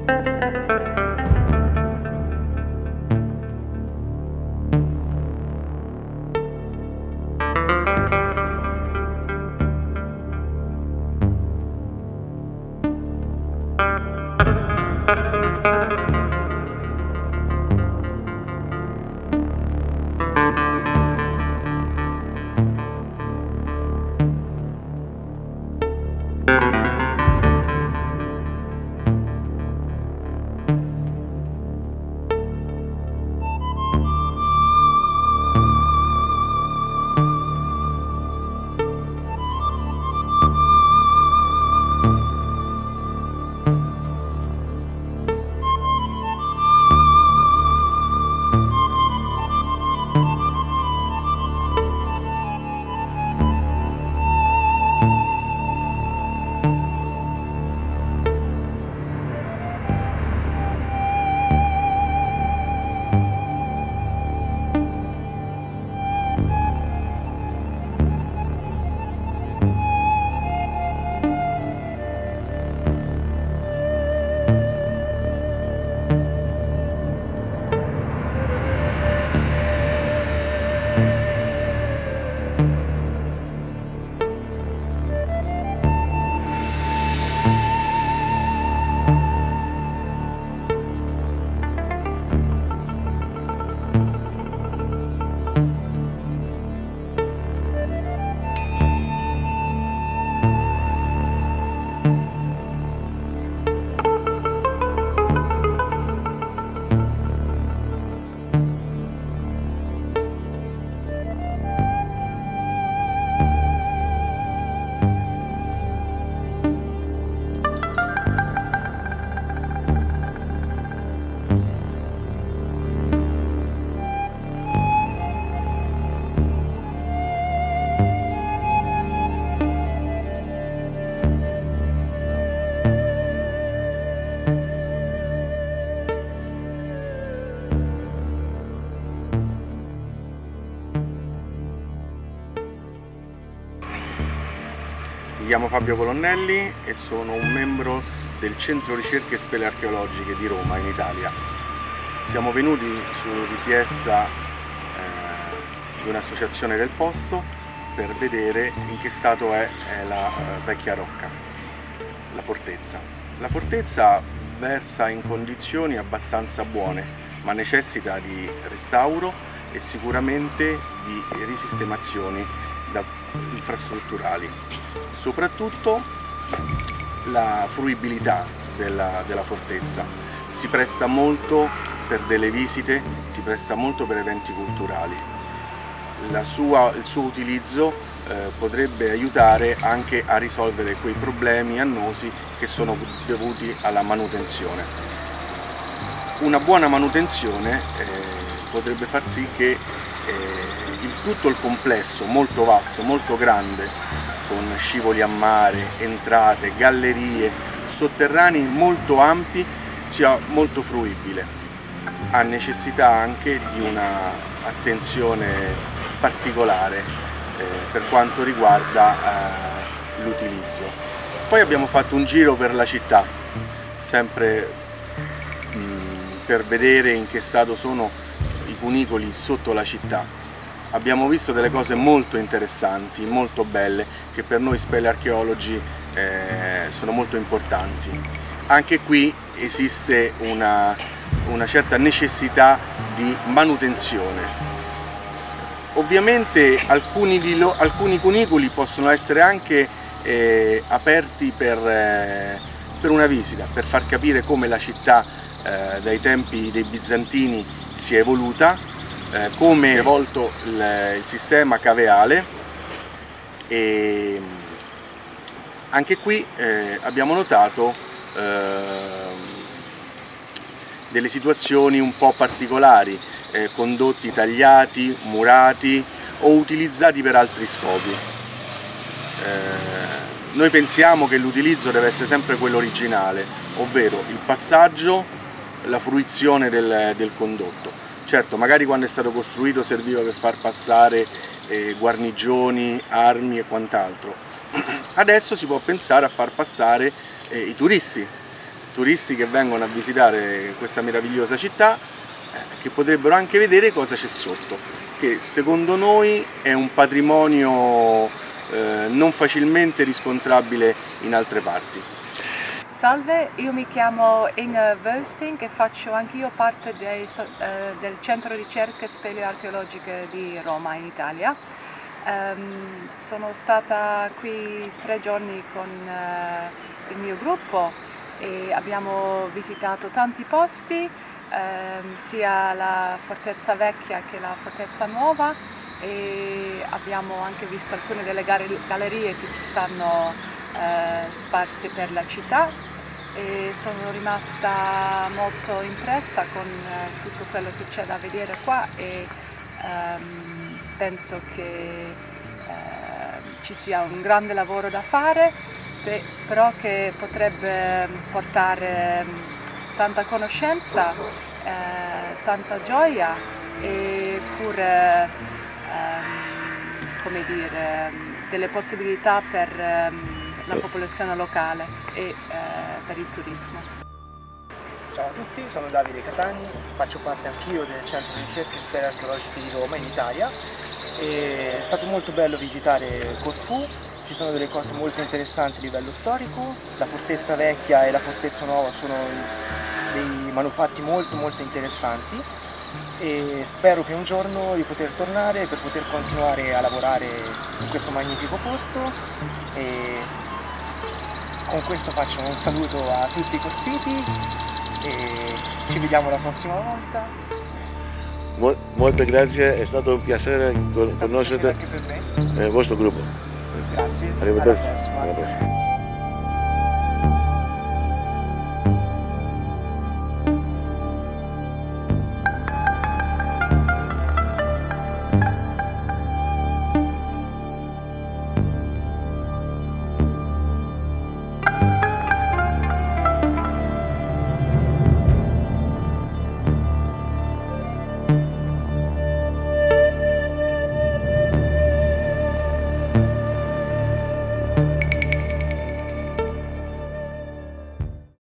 Mi chiamo Fabio Colonnelli e sono un membro del Centro Ricerche e Spelearcheologiche di Roma, in Italia. Siamo venuti su richiesta di un'associazione del posto per vedere in che stato è la vecchia rocca, la fortezza. La fortezza versa in condizioni abbastanza buone, ma necessita di restauro e sicuramente di risistemazioni infrastrutturali. Soprattutto la fruibilità della fortezza si presta molto per delle visite, si presta molto per eventi culturali. Il suo utilizzo potrebbe aiutare anche a risolvere quei problemi annosi che sono dovuti alla manutenzione. Una buona manutenzione potrebbe far sì che tutto il complesso molto vasto, molto grande, con scivoli a mare, entrate, gallerie, sotterranei molto ampi, sia molto fruibile. Ha necessità anche di una attenzione particolare per quanto riguarda l'utilizzo. Poi abbiamo fatto un giro per la città, sempre per vedere in che stato sono i cunicoli sotto la città. Abbiamo visto delle cose molto interessanti, molto belle, che per noi spelearcheologi sono molto importanti. Anche qui esiste una certa necessità di manutenzione. Ovviamente alcuni cunicoli possono essere anche aperti per una visita, per far capire come la città dai tempi dei bizantini si è evoluta, come è evolto il sistema caveale, e anche qui abbiamo notato delle situazioni un po' particolari, condotti tagliati, murati o utilizzati per altri scopi. Noi pensiamo che l'utilizzo deve essere sempre quello originale, ovvero il passaggio, la fruizione del condotto. Certo, magari quando è stato costruito serviva per far passare guarnigioni, armi e quant'altro. Adesso si può pensare a far passare i turisti turisti che vengono a visitare questa meravigliosa città, che potrebbero anche vedere cosa c'è sotto, che secondo noi è un patrimonio non facilmente riscontrabile in altre parti. Salve, io mi chiamo Inge Wösting e faccio anch'io parte del Centro Ricerche Speleoarcheologiche di Roma in Italia. Sono stata qui 3 giorni con il mio gruppo e abbiamo visitato tanti posti, sia la Fortezza Vecchia che la Fortezza Nuova, e abbiamo anche visto alcune delle gallerie che ci stanno sparse per la città, e sono rimasta molto impressa con tutto quello che c'è da vedere qua, e penso che ci sia un grande lavoro da fare, però che potrebbe portare tanta conoscenza, tanta gioia e pure come dire, delle possibilità per la popolazione locale e per il turismo. Ciao a tutti, sono Davide Catani, faccio parte anch'io del Centro di Ricerche Speleoarcheologiche di Roma in Italia. È stato molto bello visitare Corfù, ci sono delle cose molto interessanti a livello storico, la Fortezza Vecchia e la Fortezza Nuova sono dei manufatti molto interessanti, e spero che un giorno di poter tornare per poter continuare a lavorare in questo magnifico posto. E con questo faccio un saluto a tutti i colpiti e ci vediamo la prossima volta. Molte grazie, è stato un piacere conoscere anche per me. il vostro gruppo. Grazie, Arrivederci. alla prossima.